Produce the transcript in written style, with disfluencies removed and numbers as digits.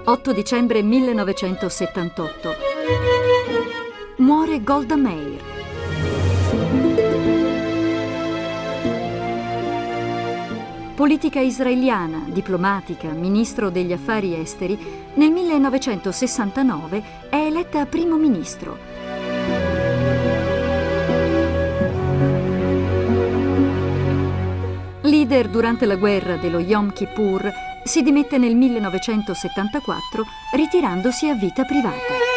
8 dicembre 1978. Muore Golda Meir. Politica israeliana, diplomatica, ministro degli affari esteri, nel 1969 è eletta primo ministro. Leader durante la guerra dello Yom Kippur, si dimette nel 1974 ritirandosi a vita privata.